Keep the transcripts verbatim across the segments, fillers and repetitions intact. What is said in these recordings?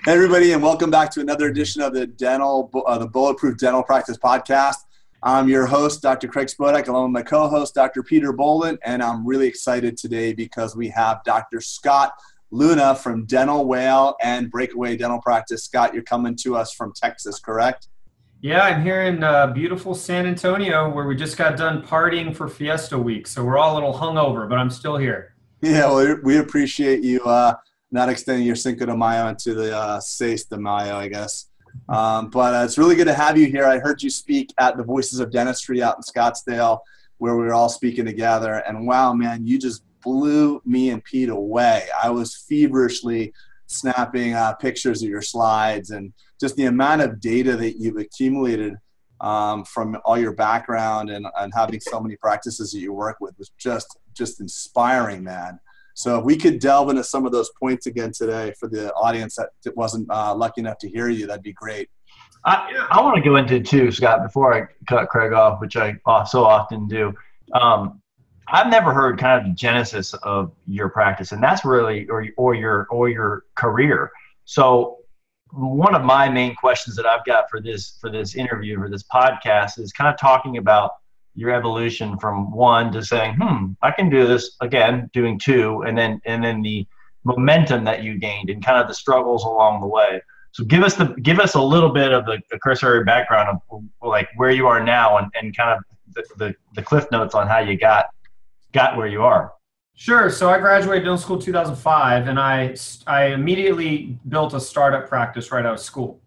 Hey everybody, and welcome back to another edition of the Dental, uh, the Bulletproof Dental Practice Podcast. I'm your host, Doctor Craig Spodek, along with my co-host, Doctor Peter Boland, and I'm really excited today because we have Doctor Scott Leune from Dental Whale and Breakaway Dental Practice. Scott, you're coming to us from Texas, correct? Yeah, I'm here in uh, beautiful San Antonio, where we just got done partying for Fiesta Week, so we're all a little hungover, but I'm still here. Yeah, well, we appreciate you uh, not extending your Cinco de Mayo into the uh, Seis de Mayo, I guess. Um, but uh, it's really good to have you here. I heard you speak at the Voices of Dentistry out in Scottsdale, where we were all speaking together. And wow, man, you just blew me and Pete away. I was feverishly snapping uh, pictures of your slides, and just the amount of data that you've accumulated um, from all your background and, and having so many practices that you work with was just, just inspiring, man. So if we could delve into some of those points again today for the audience that wasn't uh, lucky enough to hear you, that'd be great. I, I want to go into it too, Scott, before I cut Craig off, which I so often do. Um, I've never heard kind of the genesis of your practice, and that's really, or, or your or your career. So one of my main questions that I've got for this for this interview, for this podcast, is kind of talking about your evolution from one to saying, hmm, I can do this again, doing two, and then and then the momentum that you gained and kind of the struggles along the way. So give us the give us a little bit of the, the cursory background of like where you are now and, and kind of the, the, the cliff notes on how you got got where you are. Sure. So I graduated dental school in two thousand five, and I I immediately built a startup practice right out of school.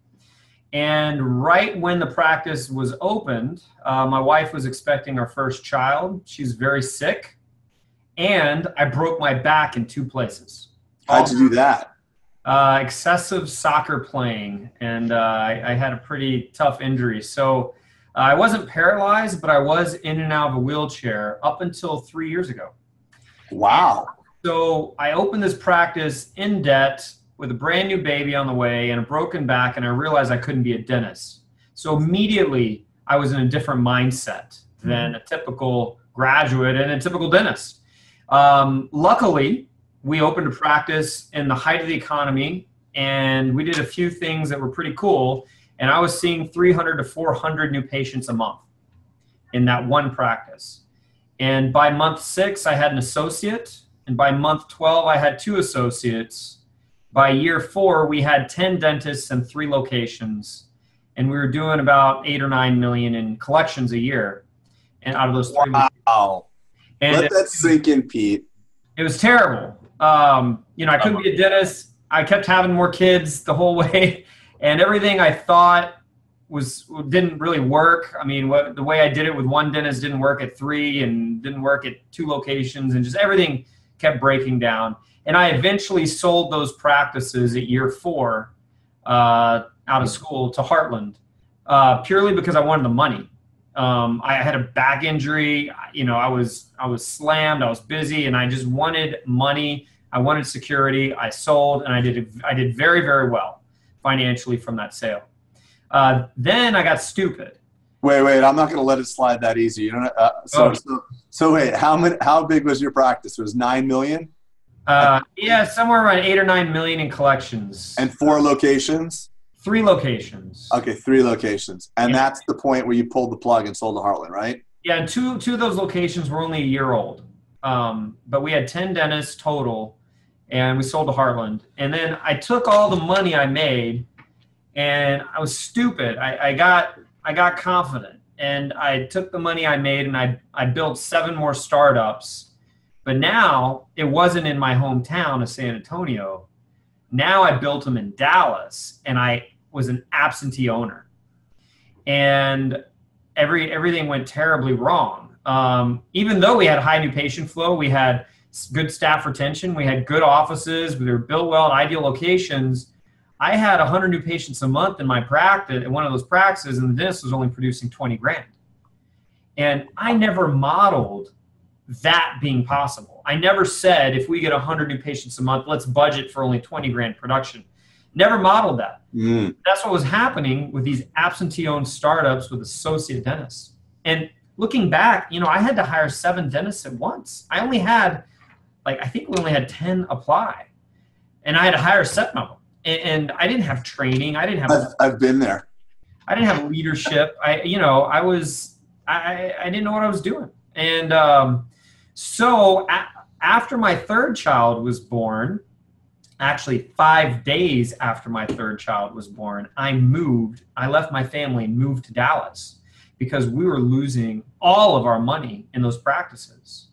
And right when the practice was opened, uh, my wife was expecting our first child. She's very sick, and I broke my back in two places. How'd you do that? Uh, excessive soccer playing, and uh, I, I had a pretty tough injury. So uh, I wasn't paralyzed, but I was in and out of a wheelchair up until three years ago. Wow. So I opened this practice in debt with a brand new baby on the way and a broken back, and I realized I couldn't be a dentist. So immediately I was in a different mindset than a typical graduate and a typical dentist. Um, luckily, we opened a practice in the height of the economy, and we did a few things that were pretty cool, and I was seeing three hundred to four hundred new patients a month in that one practice. And by month six, I had an associate, and by month twelve, I had two associates. By year four, we had ten dentists and three locations, and we were doing about eight or nine million in collections a year. And out of those three, wow, and let that sink in, Pete. It was terrible. Um, you know, I couldn't be a dentist. I kept having more kids the whole way, and everything I thought was didn't really work. I mean, what, the way I did it with one dentist didn't work at three, and didn't work at two locations, and just everything kept breaking down. And I eventually sold those practices at year four uh, out of school to Heartland, uh, purely because I wanted the money. Um, I had a back injury. You know, I was I was slammed. I was busy, and I just wanted money. I wanted security. I sold, and I did I did very very well financially from that sale. Uh, then I got stupid. Wait, wait! I'm not going to let it slide that easy. You know. Uh, so, oh. so, so wait. How many? How big was your practice? It was nine million. Uh, yeah, somewhere around eight or nine million in collections. And four locations? Three locations. Okay, three locations. And yeah. That's the point where you pulled the plug and sold to Heartland, right? Yeah, and two, two of those locations were only a year old. Um, but we had ten dentists total, and we sold to Heartland. And then I took all the money I made, and I was stupid. I, I got I got confident, and I took the money I made, and I, I built seven more startups. But now it wasn't in my hometown of San Antonio. Now I built them in Dallas, and I was an absentee owner. And every everything went terribly wrong. Um, even though we had high new patient flow, we had good staff retention, we had good offices, we were built well in ideal locations. I had one hundred new patients a month in my practice, in one of those practices, and the dentist was only producing twenty grand. And I never modeled that being possible. I never said, if we get one hundred new patients a month, let's budget for only twenty grand production. Never modeled that. Mm. That's what was happening with these absentee-owned startups with associate dentists. And looking back, you know, I had to hire seven dentists at once. I only had, like, I think we only had ten apply. And I had to hire seven of them. and, and I didn't have training. I didn't have. I've, I've been there. I didn't have leadership. I, you know, I was, I, I didn't know what I was doing. And um, so a, after my third child was born, actually five days after my third child was born, I moved, I left my family and moved to Dallas because we were losing all of our money in those practices.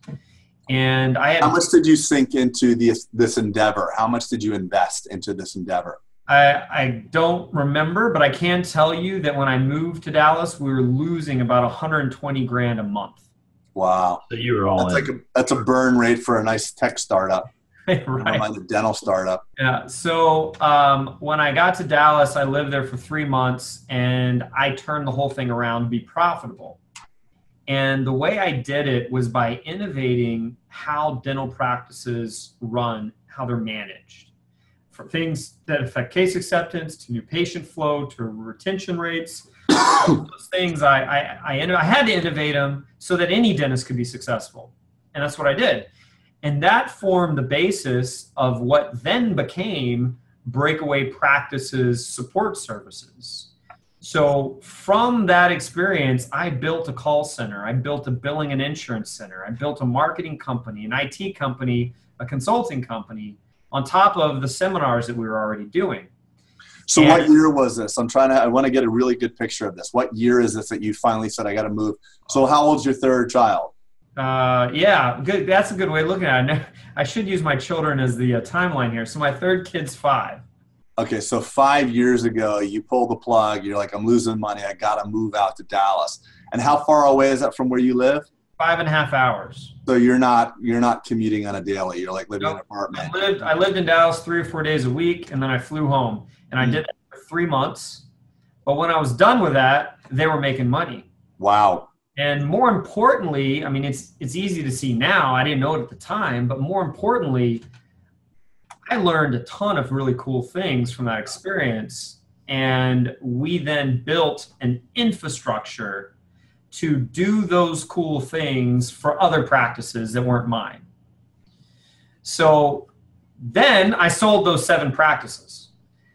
And I had- How much did you sink into this, this endeavor? How much did you invest into this endeavor? I, I don't remember, but I can tell you that when I moved to Dallas, we were losing about one hundred twenty grand a month. Wow. So you were all that's in. like a, that's a burn rate for a nice tech startup. Right. Never mind the dental startup. Yeah. So um, when I got to Dallas, I lived there for three months and I turned the whole thing around to be profitable. And the way I did it was by innovating how dental practices run, how they're managed. For things that affect case acceptance, to new patient flow, to retention rates, those things I, I, I, I had to innovate them so that any dentist could be successful. And that's what I did. And that formed the basis of what then became Breakaway Practices Support Services. So from that experience, I built a call center. I built a billing and insurance center. I built a marketing company, an I T company, a consulting company, on top of the seminars that we were already doing. So and, what year was this? I'm trying to, I want to get a really good picture of this. What year is this that you finally said, I got to move? So how old's your third child? Uh, yeah, good. That's a good way of looking at it. I should use my children as the uh, timeline here. So my third kid's five. Okay, so five years ago, you pull the plug. You're like, I'm losing money. I got to move out to Dallas. And how far away is that from where you live? Five and a half hours. So you're not you're not commuting on a daily. You're like living Nope. in an apartment. I lived I lived in Dallas three or four days a week, and then I flew home. And I Mm. did that for three months. But when I was done with that, they were making money. Wow. And more importantly, I mean, it's it's easy to see now. I didn't know it at the time, but more importantly, I learned a ton of really cool things from that experience. And we then built an infrastructure to do those cool things for other practices that weren't mine. So then I sold those seven practices.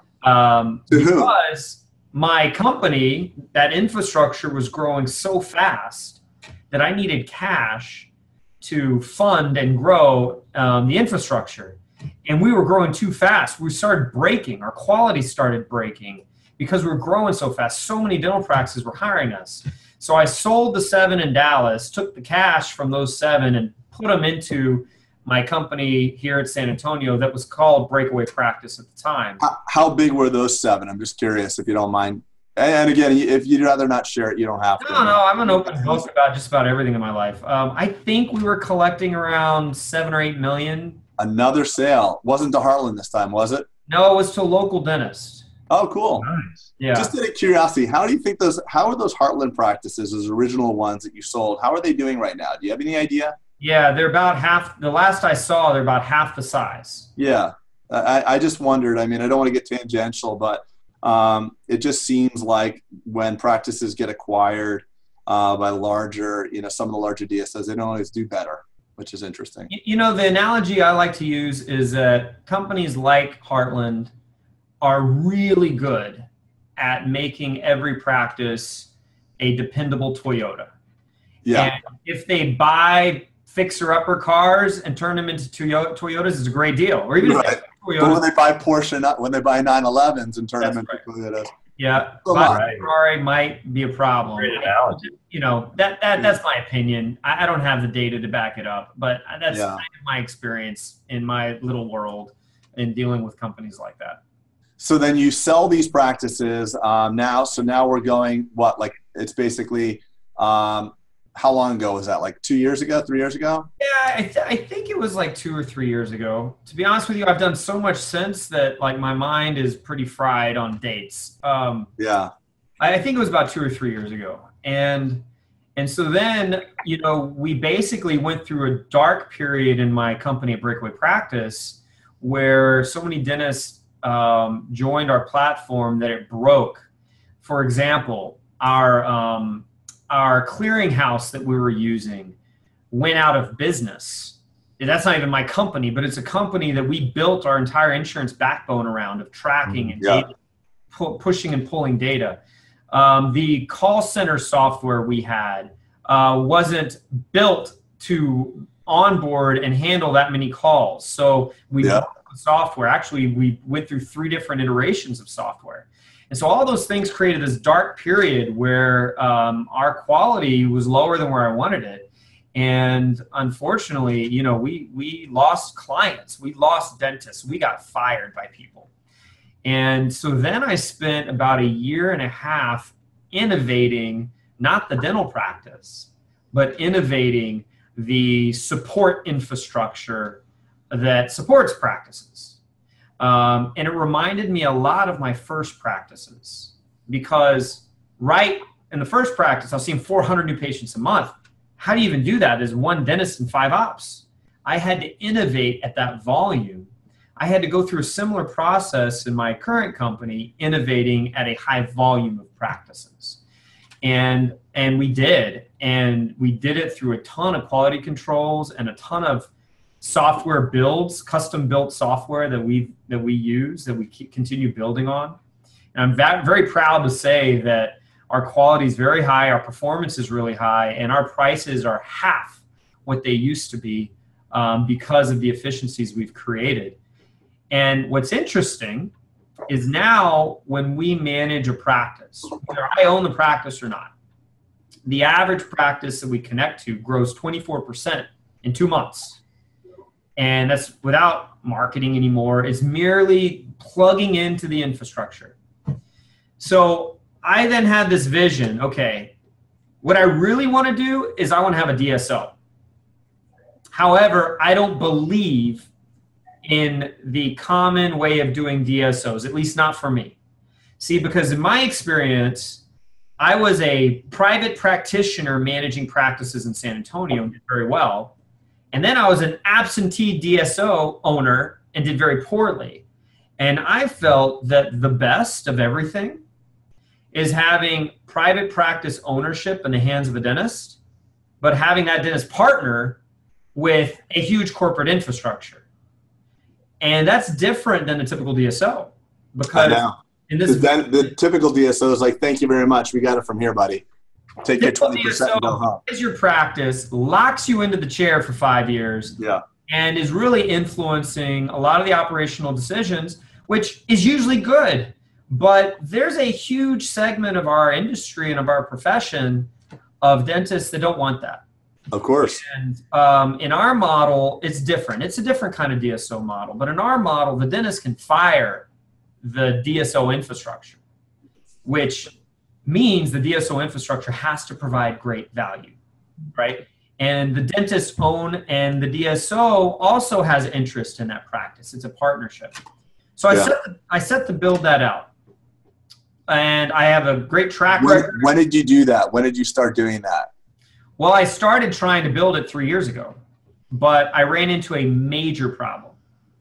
Um, To who? because my company, that infrastructure was growing so fast that I needed cash to fund and grow um, the infrastructure. And we were growing too fast. We started breaking. Our quality started breaking because we were growing so fast. So many dental practices were hiring us. So I sold the seven in Dallas, took the cash from those seven and put them into my company here at San Antonio that was called Breakaway Practice at the time. How, how big were those seven? I'm just curious if you don't mind. And again, if you'd rather not share it, you don't have to. No, no, I'm an open book about just about everything in my life. Um, I think we were collecting around seven or eight million. Another sale. Wasn't to Heartland this time, was it? No, it was to a local dentist. Oh, cool. Nice. Yeah. Just out of curiosity, how do you think those, how are those Heartland practices, those original ones that you sold, how are they doing right now? Do you have any idea? Yeah, they're about half, the last I saw, they're about half the size. Yeah. I, I just wondered, I mean, I don't want to get tangential, but um, it just seems like when practices get acquired uh, by larger, you know, some of the larger D S Os, they don't always do better, which is interesting. You know, the analogy I like to use is that companies like Heartland are really good at making every practice a dependable Toyota. Yeah. And if they buy fixer-upper cars and turn them into Toyotas, it's a great deal. Or even Right. if But Toyotas, when they buy Porsche, not when they buy nine elevens and turn That's them into right. Toyotas. yeah, Come buying on. a Ferrari might be a problem. Great analogy. You know, that, that that's my opinion. I, I don't have the data to back it up, but that's Yeah. kind of my experience in my little world in dealing with companies like that. So then you sell these practices um, now. So now we're going, what, like it's basically, um, how long ago was that? Like two years ago, three years ago? Yeah, I, th- I think it was like two or three years ago. To be honest with you, I've done so much since that like my mind is pretty fried on dates. Um, Yeah. I, I think it was about two or three years ago. And and so then, you know, we basically went through a dark period in my company at Breakaway Practice where so many dentists um, joined our platform that it broke. For example, our um, our clearinghouse that we were using went out of business. that's not even my company, but it's a company that we built our entire insurance backbone around, of tracking and yeah. data, pu- pushing and pulling data. Um, the call center software we had uh, wasn't built to onboard and handle that many calls. So we yeah. built the software. Actually, we went through three different iterations of software. And so all those things created this dark period where um, our quality was lower than where I wanted it. And unfortunately, you know, we, we lost clients, we lost dentists, we got fired by people. And so then I spent about a year and a half innovating, not the dental practice, but innovating the support infrastructure that supports practices. Um, and it reminded me a lot of my first practices, because right in the first practice, I was seeing four hundred new patients a month. How do you even do that as one dentist and five ops? I had to innovate at that volume. I had to go through a similar process in my current company, innovating at a high volume of practices. And, and we did. And we did it through a ton of quality controls and a ton of software builds, custom built software that we that we use, that we keep, continue building on. And I'm va- very proud to say that our quality is very high, our performance is really high, and our prices are half what they used to be um, because of the efficiencies we've created. And what's interesting is now when we manage a practice, whether I own the practice or not, the average practice that we connect to grows twenty-four percent in two months. And that's without marketing anymore. It's merely plugging into the infrastructure. So I then had this vision, okay, what I really want to do is I want to have a D S O. However, I don't believe in the common way of doing D S Os, at least not for me. See, because in my experience, I was a private practitioner managing practices in San Antonio and did very well. And then I was an absentee D S O owner and did very poorly. And I felt that the best of everything is having private practice ownership in the hands of a dentist, but having that dentist partner with a huge corporate infrastructure. And that's different than a typical D S O. Because in this the, the typical D S O is like, thank you very much, we got it from here, buddy. Take your twenty percent and go home. Is your practice, locks you into the chair for five years, yeah, and is really influencing a lot of the operational decisions, which is usually good. But there's a huge segment of our industry and of our profession of dentists that don't want that. Of course. And um, in our model, it's different. It's a different kind of D S O model. But in our model, the dentist can fire the D S O infrastructure, which means the D S O infrastructure has to provide great value, right? And the dentists own, and the D S O also has interest in that practice. It's a partnership. So I, yeah. set, I set to build that out. And I have a great track when, record. When did you do that? When did you start doing that? Well, I started trying to build it three years ago, but I ran into a major problem.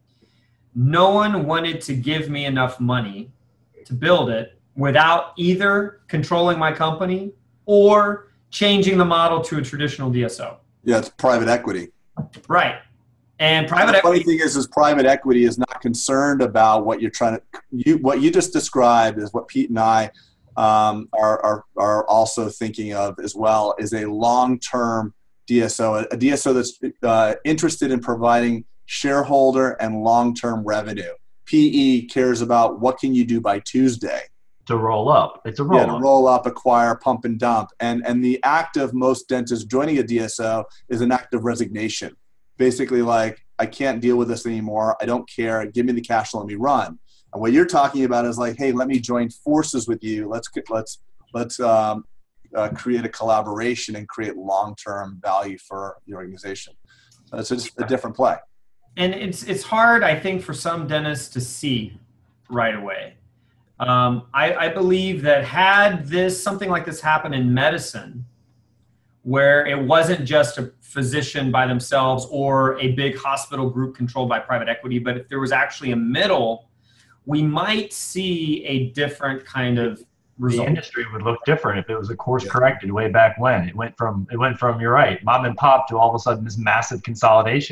No one wanted to give me enough money to build it without either controlling my company or changing the model to a traditional D S O. Yeah, it's private equity. Right. And private the equity. funny thing is, is private equity is not concerned about what you're trying to, you, what you just described is what Pete and I um, are, are, are also thinking of as well, is a long-term D S O, a D S O that's uh, interested in providing shareholder and long-term revenue. P E cares about what can you do by Tuesday. To roll up. It's a roll yeah, up. to roll up, acquire, pump and dump. And, and the act of most dentists joining a D S O is an act of resignation. Basically like, I can't deal with this anymore. I don't care. Give me the cash, let me run. And what you're talking about is like, hey, let me join forces with you. Let's let's let's um, uh, create a collaboration and create long-term value for the organization. So it's just a different play. And it's it's hard, I think, for some dentists to see right away. Um, I, I believe that had this something like this happen in medicine, where it wasn't just a physician by themselves or a big hospital group controlled by private equity, but if there was actually a middle, we might see a different kind of result. The industry would look different if it was a course corrected way back when. It went from, it went from, you're right, mom and pop to all of a sudden this massive consolidation.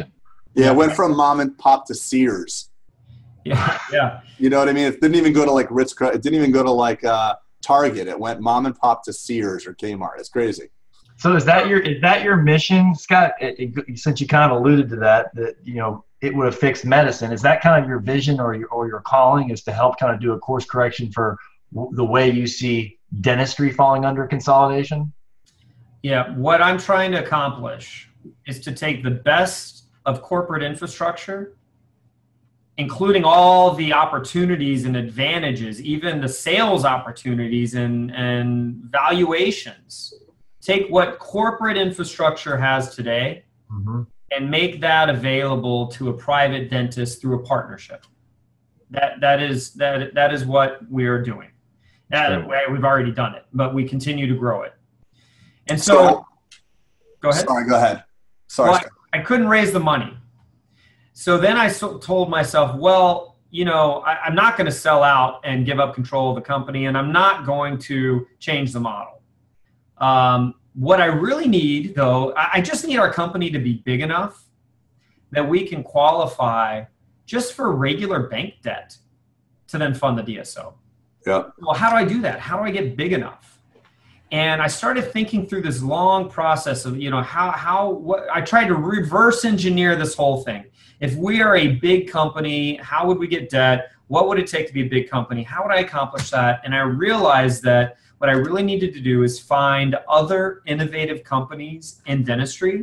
Yeah, it went from mom and pop to Sears. Yeah, yeah. You know what I mean? It didn't even go to like Ritz. It didn't even go to like uh, Target. It went mom and pop to Sears or Kmart. It's crazy. So is that your is that your mission, Scott? It, it, since you kind of alluded to that, that you know it would have fixed medicine. Is that kind of your vision or your or your calling, is to help kind of do a course correction for w- the way you see dentistry falling under consolidation? Yeah, what I'm trying to accomplish is to take the best of corporate infrastructure, including all the opportunities and advantages, even the sales opportunities and, and valuations. Take what corporate infrastructure has today mm-hmm. and make that available to a private dentist through a partnership. That that is that that is what we are doing. That, we've already done it, but we continue to grow it. And so, so go ahead. Sorry, go ahead. Sorry. Well, I, I couldn't raise the money. So then I so, told myself, well, you know, I, I'm not going to sell out and give up control of the company, and I'm not going to change the model. Um, what I really need, though, I, I just need our company to be big enough that we can qualify just for regular bank debt to then fund the D S O. Yeah. Well, how do I do that? How do I get big enough? And I started thinking through this long process of, you know, how, how, what, I tried to reverse engineer this whole thing. If we are a big company, how would we get debt? What would it take to be a big company? How would I accomplish that? And I realized that what I really needed to do is find other innovative companies in dentistry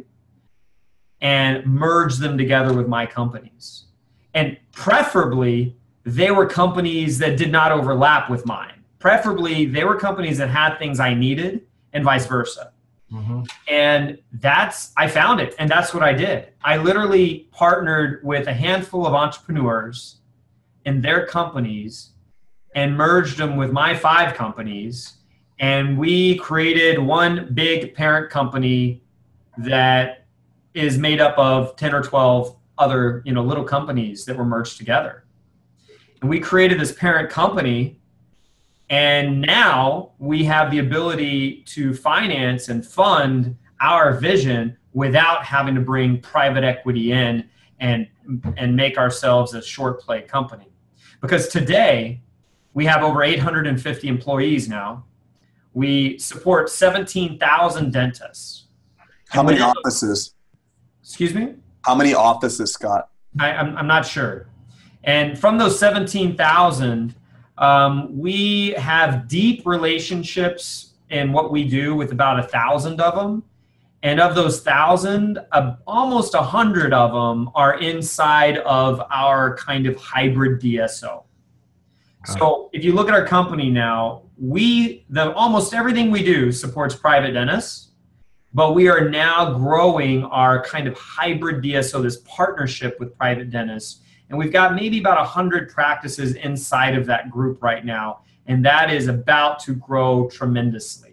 and merge them together with my companies. And preferably, they were companies that did not overlap with mine. Preferably, they were companies that had things I needed and vice versa. Mm-hmm. And that's, I found it. And that's what I did. I literally partnered with a handful of entrepreneurs and their companies and merged them with my five companies. And we created one big parent company that is made up of ten or twelve other, you know, little companies that were merged together. And we created this parent company. And now we have the ability to finance and fund our vision without having to bring private equity in and, and make ourselves a short play company. Because today we have over eight hundred fifty employees now. We support seventeen thousand dentists. How many offices? Excuse me? How many offices, Scott? I, I'm, I'm not sure. And from those seventeen thousand, Um, we have deep relationships in what we do with about a thousand of them. And of those thousand, uh, almost a hundred of them are inside of our kind of hybrid D S O. Okay. So if you look at our company now, we, the almost everything we do supports private dentists, but we are now growing our kind of hybrid D S O, this partnership with private dentists. And we've got maybe about one hundred practices inside of that group right now. And that is about to grow tremendously.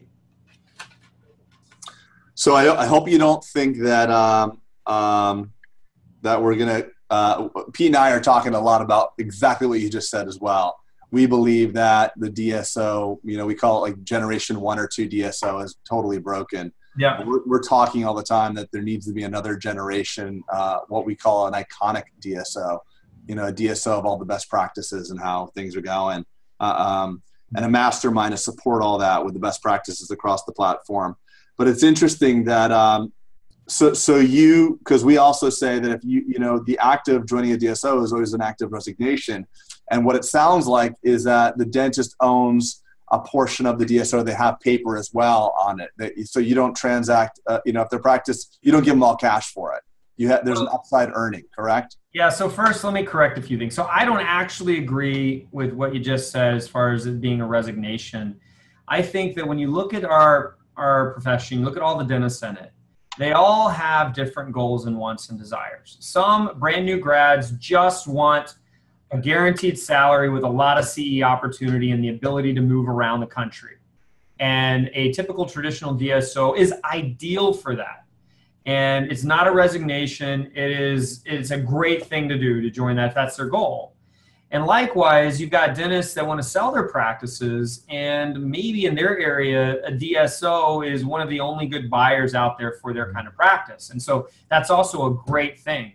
So I, I hope you don't think that um, um, that we're going to uh, – Pete and I are talking a lot about exactly what you just said as well. We believe that the D S O, you know, we call it like generation one or two D S O, is totally broken. Yeah. We're, we're talking all the time that there needs to be another generation, uh, what we call an iconic D S O. You know, a D S O of all the best practices and how things are going, uh, um, and a mastermind to support all that with the best practices across the platform. But it's interesting that, um, so, so you, because we also say that if you, you know, the act of joining a D S O is always an act of resignation. And what it sounds like is that the dentist owns a portion of the D S O. They have paper as well on it. That, so you don't transact, uh, you know, if their practice, you don't give them all cash for it. You have, there's an upside earning, correct? Yeah, so first let me correct a few things. So I don't actually agree with what you just said as far as it being a resignation. I think that when you look at our, our profession, you look at all the dentists in it, they all have different goals and wants and desires. Some brand new grads just want a guaranteed salary with a lot of C E opportunity and the ability to move around the country. And a typical traditional D S O is ideal for that. And it's not a resignation. It is, it's a great thing to do to join that if that's their goal. And likewise, you've got dentists that want to sell their practices, and maybe in their area, a D S O is one of the only good buyers out there for their kind of practice. And so that's also a great thing.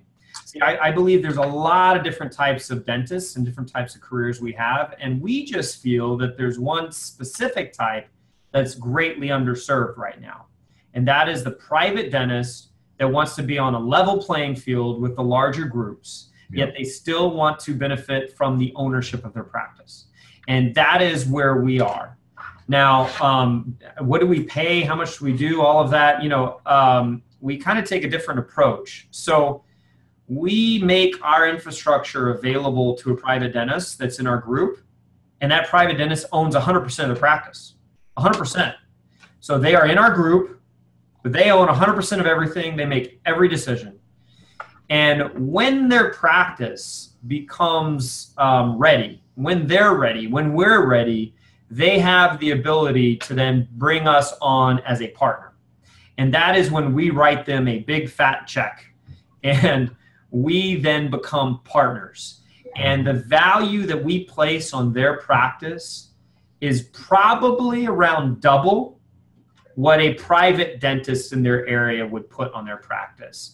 See, I, I believe there's a lot of different types of dentists and different types of careers we have. And we just feel that there's one specific type that's greatly underserved right now. And that is the private dentist that wants to be on a level playing field with the larger groups, yet they still want to benefit from the ownership of their practice. And that is where we are. Now, um, what do we pay? How much do we do? All of that, you know, um, we kind of take a different approach. So we make our infrastructure available to a private dentist that's in our group, and that private dentist owns one hundred percent of the practice, one hundred percent. So they are in our group, but they own one hundred percent of everything. They make every decision. And when their practice becomes um, ready, when they're ready, when we're ready, they have the ability to then bring us on as a partner. And that is when we write them a big fat check. And we then become partners. And the value that we place on their practice is probably around double what a private dentist in their area would put on their practice,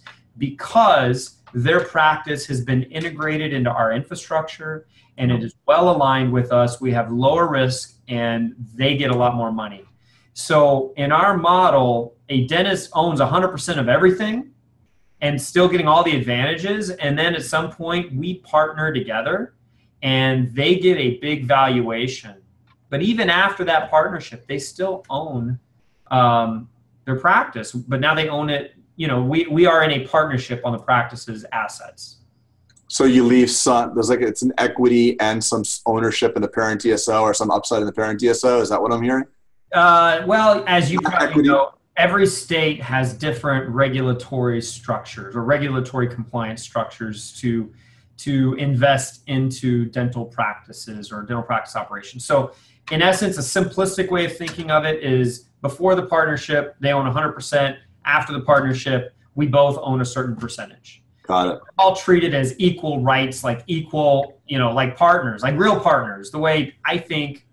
because their practice has been integrated into our infrastructure and it is well aligned with us. We have lower risk and they get a lot more money. So in our model, a dentist owns one hundred percent of everything and still getting all the advantages. And then at some point we partner together and they get a big valuation. But even after that partnership, they still own um, their practice, but now they own it. You know, we, we are in a partnership on the practice's assets. So you leave some, there's like, it's an equity and some ownership in the parent D S O or some upside in the parent D S O. Is that what I'm hearing? Uh, well, as you probably know, every state has different regulatory structures or regulatory compliance structures to, to invest into dental practices or dental practice operations. So in essence, a simplistic way of thinking of it is before the partnership, they own one hundred percent. After the partnership, we both own a certain percentage. Got it. We're all treated as equal rights, like equal, you know, like partners, like real partners, the way I think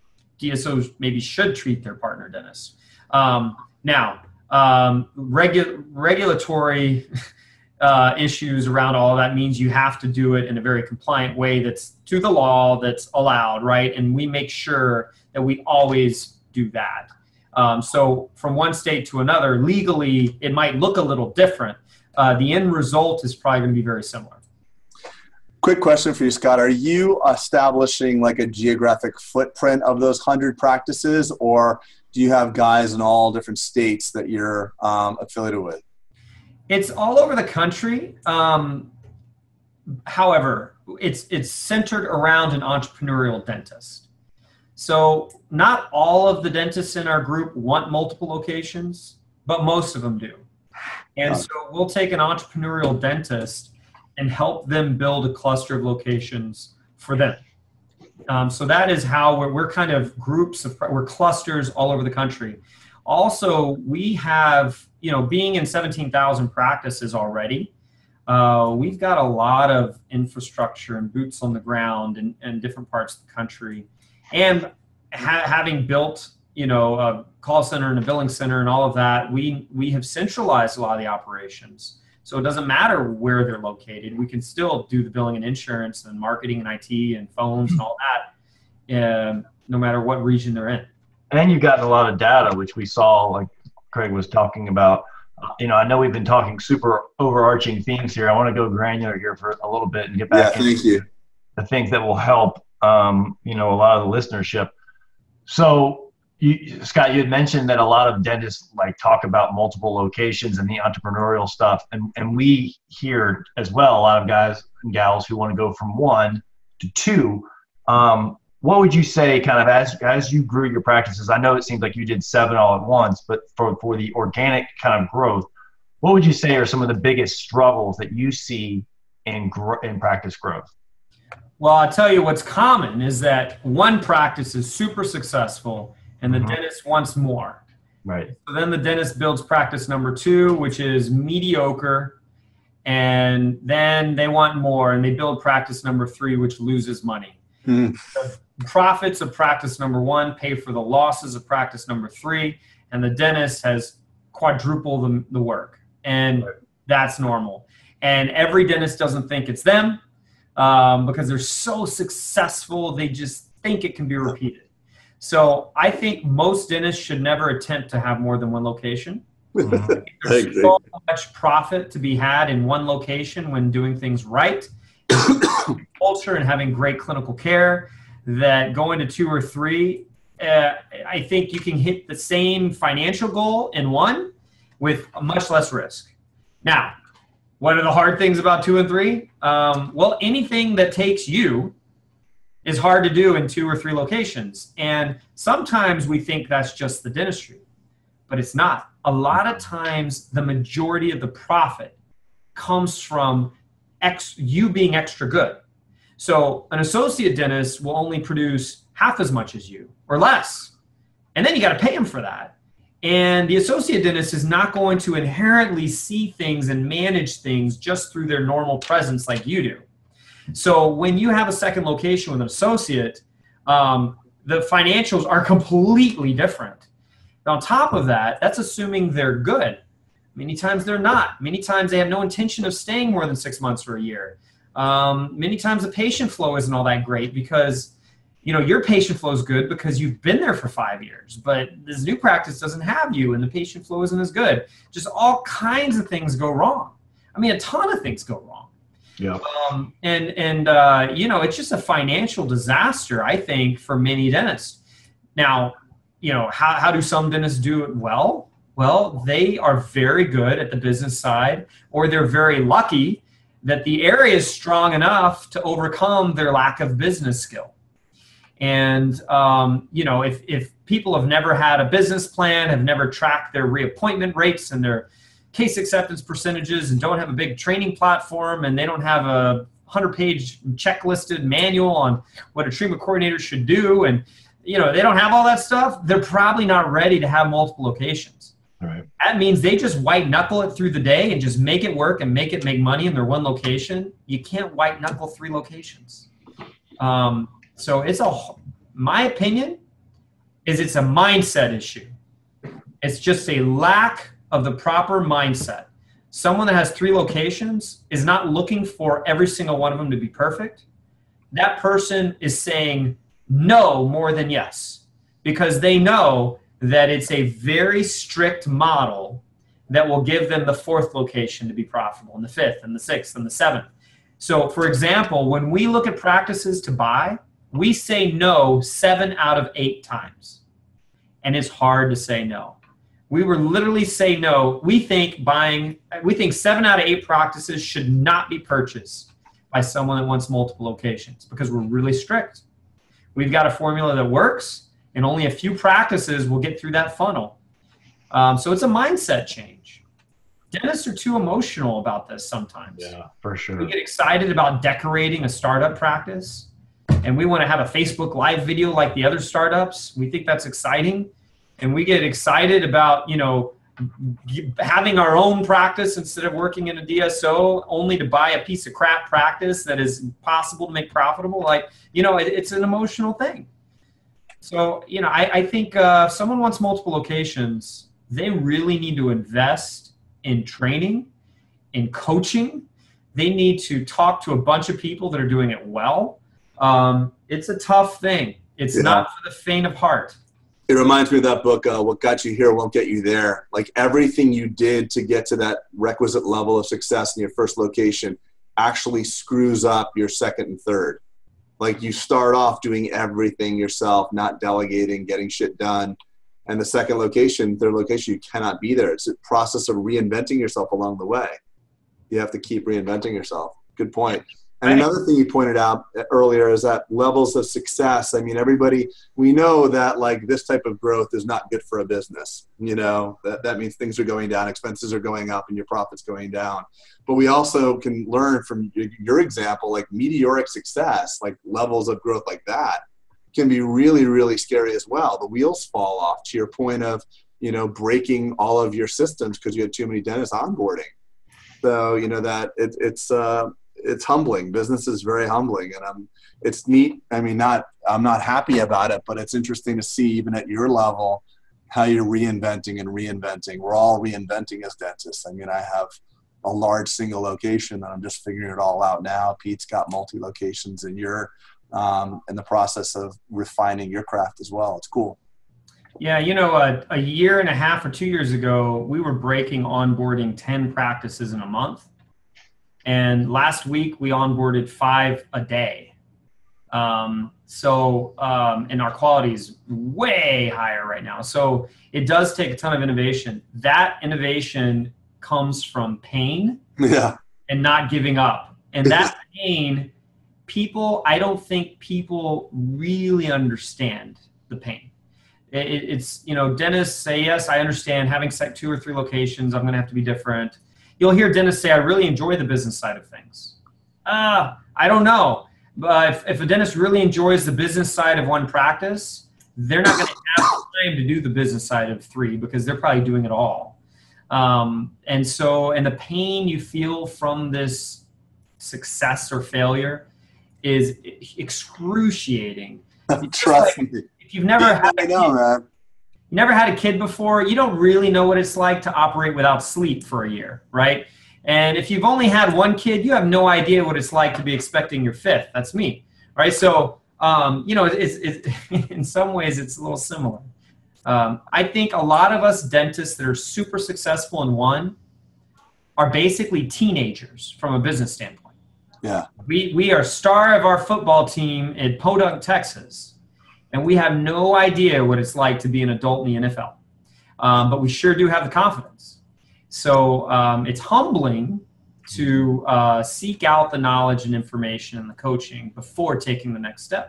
D S Os maybe should treat their partner dentists. Um, now, um, regu regulatory uh, issues around all of that means you have to do it in a very compliant way that's to the law, that's allowed, right? And we make sure that we always do that. Um, so from one state to another, legally, it might look a little different. Uh, the end result is probably going to be very similar. Quick question for you, Scott. Are you establishing like a geographic footprint of those one hundred practices, or do you have guys in all different states that you're um, affiliated with? It's all over the country. Um, however, it's, it's centered around an entrepreneurial dentist. So not all of the dentists in our group want multiple locations, but most of them do. And so we'll take an entrepreneurial dentist and help them build a cluster of locations for them. Um, so that is how we're, we're kind of groups of, we're clusters all over the country. Also, we have, you know, being in seventeen thousand practices already, uh, we've got a lot of infrastructure and boots on the ground in, in different parts of the country. And ha having built, you know, a call center and a billing center and all of that, we, we have centralized a lot of the operations. So it doesn't matter where they're located. We can still do the billing and insurance and marketing and I T and phones and all that, uh, no matter what region they're in. And you've gotten a lot of data, which we saw, like Craig was talking about. Uh, you know, I know we've been talking super overarching themes here. I want to go granular here for a little bit and get back yeah, thank into you. the things that will help, um, you know, a lot of the listenership. So, you, Scott, you had mentioned that a lot of dentists like talk about multiple locations and the entrepreneurial stuff, and and we hear as well a lot of guys and gals who want to go from one to two. Um, what would you say, kind of as as you grew your practices? I know it seems like you did seven all at once, but for for the organic kind of growth, what would you say are some of the biggest struggles that you see in in practice growth? Well, I'll tell you what's common is that one practice is super successful and the mm-hmm. dentist wants more. Right. So then the dentist builds practice number two, which is mediocre, and then they want more and they build practice number three, which loses money. Mm. The profits of practice number one pay for the losses of practice number three, and the dentist has quadrupled the, the work, and right. that's normal. and every dentist doesn't think it's them um, because they're so successful, they just think it can be repeated. So I think most dentists should never attempt to have more than one location. Mm-hmm. There's so much profit to be had in one location when doing things right, culture and having great clinical care, that going to two or three, uh, I think you can hit the same financial goal in one with much less risk. Now, what are the hard things about two and three? Um, well, anything that takes you is hard to do in two or three locations. And sometimes we think that's just the dentistry, but it's not. A lot of times the majority of the profit comes from ex you being extra good. So an associate dentist will only produce half as much as you or less. And then you got to pay him for that. And the associate dentist is not going to inherently see things and manage things just through their normal presence like you do. So when you have a second location with an associate, um, the financials are completely different. And on top of that, that's assuming they're good. Many times they're not. Many times they have no intention of staying more than six months or a year. Um, many times the patient flow isn't all that great because, you know, your patient flow is good because you've been there for five years, but this new practice doesn't have you and the patient flow isn't as good. Just all kinds of things go wrong. I mean, a ton of things go wrong. Yeah. Um, and, and uh, you know, it's just a financial disaster, I think, for many dentists. Now, you know, how, how do some dentists do it well? Well, they are very good at the business side, or they're very lucky that the area is strong enough to overcome their lack of business skill. And, um, you know, if, if people have never had a business plan, have never tracked their reappointment rates and their case acceptance percentages, and don't have a big training platform, and they don't have a hundred page checklisted manual on what a treatment coordinator should do, and, you know, they don't have all that stuff, they're probably not ready to have multiple locations. All right. That means they just white knuckle it through the day and just make it work and make it make money in their one location. You can't white knuckle three locations. Um, so it's a, my opinion is it's a mindset issue. It's just a lack of the proper mindset. Someone that has three locations is not looking for every single one of them to be perfect. That person is saying no more than yes, because they know that it's a very strict model that will give them the fourth location to be profitable, and the fifth, and the sixth, and the seventh. So, for example, when we look at practices to buy, we say no seven out of eight times. And it's hard to say no. We were literally say no. We think buying, we think seven out of eight practices should not be purchased by someone that wants multiple locations because we're really strict. We've got a formula that works, and only a few practices will get through that funnel. Um, so it's a mindset change. Dentists are too emotional about this sometimes. Yeah, for sure. We get excited about decorating a startup practice, and we want to have a Facebook Live video like the other startups. We think that's exciting. And we get excited about, you know, having our own practice instead of working in a D S O only to buy a piece of crap practice that is possible to make profitable. Like, you know, it, it's an emotional thing. So, you know, I, I think uh, if someone wants multiple locations, they really need to invest in training, in coaching. They need to talk to a bunch of people that are doing it well. Um, it's a tough thing. It's yeah. not for the faint of heart. It reminds me of that book, uh, What Got You Here Won't Get You There. Like everything you did to get to that requisite level of success in your first location actually screws up your second and third. Like you start off doing everything yourself, not delegating, getting shit done. And the second location, third location, you cannot be there. It's a process of reinventing yourself along the way. You have to keep reinventing yourself. Good point. And another thing you pointed out earlier is that levels of success. I mean, everybody, we know that like this type of growth is not good for a business. You know, that, that means things are going down, expenses are going up, and your profit's going down. But we also can learn from your example, like meteoric success, like levels of growth like that can be really, really scary as well. The wheels fall off, to your point of, you know, breaking all of your systems because you had too many dentists onboarding. So, you know, that it, it's, uh, it's humbling. Business is very humbling, and um, it's neat. I mean, not, I'm not happy about it, but it's interesting to see even at your level, how you're reinventing and reinventing. We're all reinventing as dentists. I mean, I have a large single location, and I'm just figuring it all out now. Pete's got multi locations, and you're um, in the process of refining your craft as well. It's cool. Yeah, you know, a, a year and a half or two years ago, we were breaking onboarding ten practices in a month. And last week, we onboarded five a day. Um, so, um, and our quality is way higher right now. So it does take a ton of innovation. That innovation comes from pain yeah. and not giving up. And that pain, people, I don't think people really understand the pain. It, it's, you know, dentists say, yes, I understand having set two or three locations, I'm going to have to be different. You'll hear dentists say, I really enjoy the business side of things. Uh, I don't know. But if, if a dentist really enjoys the business side of one practice, they're not going to have time to do the business side of three because they're probably doing it all. Um, and so, and the pain you feel from this success or failure is excruciating. Trust like, me. If you've never had a I know, kid, man. you never had a kid before, you don't really know what it's like to operate without sleep for a year, right? And if you've only had one kid, you have no idea what it's like to be expecting your fifth. That's me, right? So, um, you know, it's, it's, in some ways it's a little similar. Um, I think a lot of us dentists that are super successful in one are basically teenagers from a business standpoint. Yeah. We, we are star of our football team in Podunk, Texas. And we have no idea what it's like to be an adult in the N F L. Um, but we sure do have the confidence. So um, it's humbling to uh, seek out the knowledge and information and the coaching before taking the next step.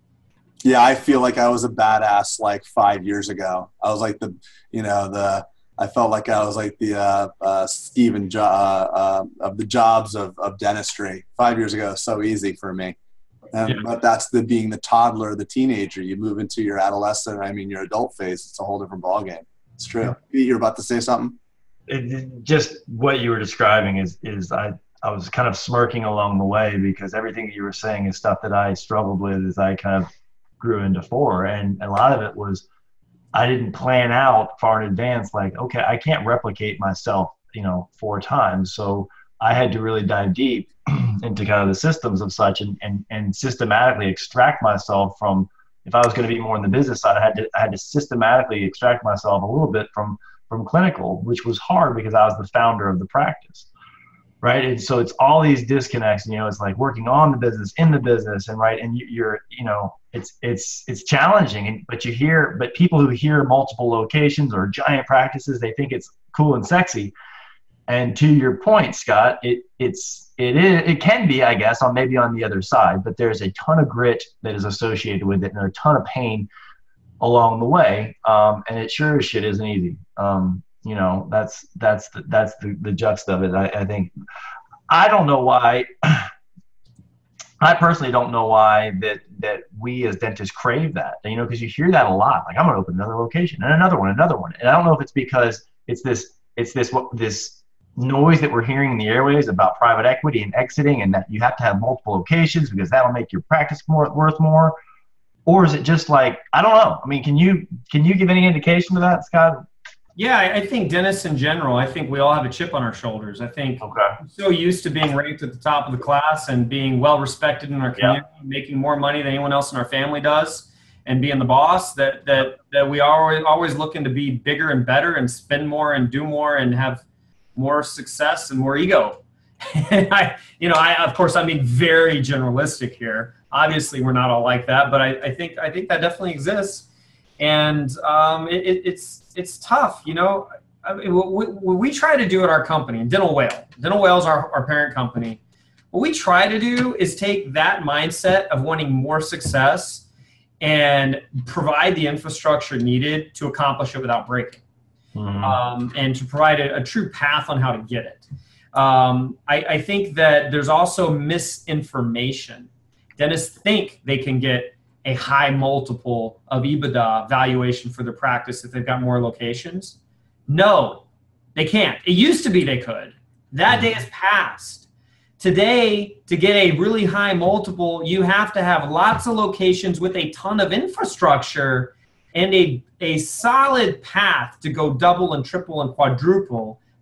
Yeah, I feel like I was a badass like five years ago. I was like the, you know, the, I felt like I was like the uh, uh, Steven jo- uh, uh, of the jobs of, of dentistry. Five years ago, so easy for me. Um, Yeah. But that's the being the toddler, the teenager. You move into your adolescent, I mean, your adult phase. It's a whole different ballgame. It's true. You're about to say something? It, just what you were describing is, is I, I was kind of smirking along the way because everything you were saying is stuff that I struggled with as I kind of grew into four. And a lot of it was I didn't plan out far in advance, like, okay, I can't replicate myself, you know, four times. So I had to really dive deep into kind of the systems of such and, and, and systematically extract myself from, if I was going to be more on the business side, I had to, I had to systematically extract myself a little bit from, from clinical, which was hard because I was the founder of the practice. Right. And so it's all these disconnects, you know, it's like working on the business, in the business, and right. And you, you're, you know, it's, it's, it's challenging, and, but you hear, but people who hear multiple locations or giant practices, they think it's cool and sexy. And to your point, Scott, it, it's, it is, it can be, I guess, on maybe on the other side, but there's a ton of grit that is associated with it and a ton of pain along the way. Um, and it sure as shit isn't easy. Um, You know, that's that's the, that's the, the juxt of it. I, I think I don't know why. I personally don't know why that that we as dentists crave that. You know, because you hear that a lot. Like, I'm going to open another location and another one, another one. And I don't know if it's because it's this it's this what this noise that we're hearing in the airways about private equity and exiting, and that you have to have multiple locations because that'll make your practice more worth more. Or is it just like, I don't know. I mean, can you can you give any indication to that, Scott? Yeah, I think dentists in general, I think we all have a chip on our shoulders. I think Okay. we're so used to being ranked at the top of the class and being well respected in our community, yeah. making more money than anyone else in our family does, and being the boss, that that that we are always, always looking to be bigger and better and spend more and do more and have more success and more ego. And I, you know, I of course I'm being very generalistic here. Obviously, we're not all like that, but I, I think I think that definitely exists. And um, it, it, it's it's tough, you know. I mean, what, what we try to do at our company, Dental Whale, Dental Whale is our, our parent company. What we try to do is take that mindset of wanting more success and provide the infrastructure needed to accomplish it without breaking, mm-hmm. um, and to provide a, a true path on how to get it. Um, I, I think that there's also misinformation. Dentists think they can get a high multiple of EBITDA valuation for their practice if they've got more locations. No, they can't. It used to be they could. That day has passed. Today, to get a really high multiple, you have to have lots of locations with a ton of infrastructure and a, a solid path to go double and triple and quadruple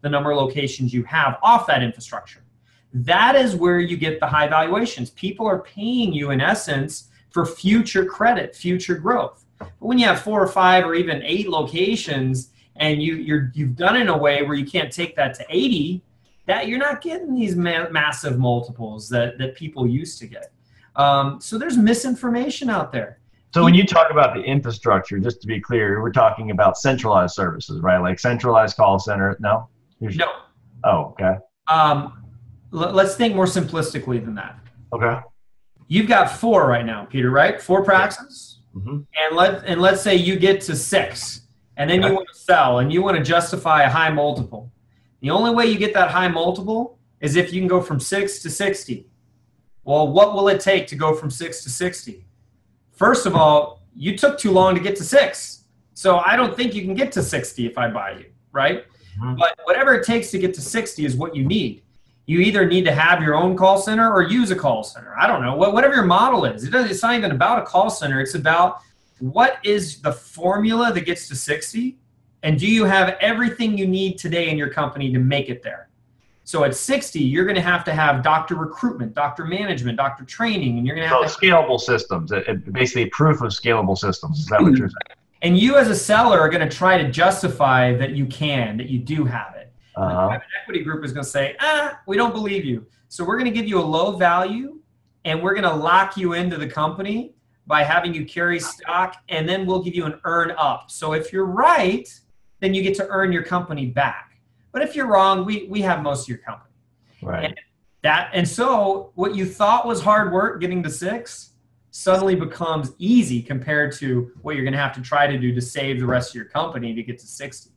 the number of locations you have off that infrastructure. That is where you get the high valuations. People are paying you, in essence, for future credit, future growth. But when you have four or five or even eight locations, and you, you're, you've done it in a way where you can't take that to eighty, that you're not getting these ma massive multiples that, that people used to get. Um, so there's misinformation out there. So when you talk about the infrastructure, just to be clear, we're talking about centralized services, right? Like centralized call center. No? You're no. Oh, okay. Um, let's think more simplistically than that. Okay. You've got four right now, Peter, right? Four praxis. Mm-hmm. And let and let's say you get to six, and then okay. you want to sell, and you want to justify a high multiple. The only way you get that high multiple is if you can go from six to sixty. Well, what will it take to go from six to sixty? First of all, you took too long to get to six. So I don't think you can get to sixty if I buy you, right? Mm-hmm. But whatever it takes to get to sixty is what you need. You either need to have your own call center or use a call center. I don't know, whatever your model is. It doesn't, it's not even about a call center. It's about what is the formula that gets to sixty, and do you have everything you need today in your company to make it there? So at sixty, you're going to have to have doctor recruitment, doctor management, doctor training, and you're going to have so to scalable systems. It, it, basically, proof of scalable systems. Is that what you're saying? And you as a seller are going to try to justify that you can, that you do have it. Uh-huh. The private equity group is going to say, ah, we don't believe you. So we're going to give you a low value, and we're going to lock you into the company by having you carry stock, and then we'll give you an earn up. So if you're right, then you get to earn your company back. But if you're wrong, we, we have most of your company. Right. And that, and so what you thought was hard work getting to six suddenly becomes easy compared to what you're going to have to try to do to save the rest of your company to get to sixty.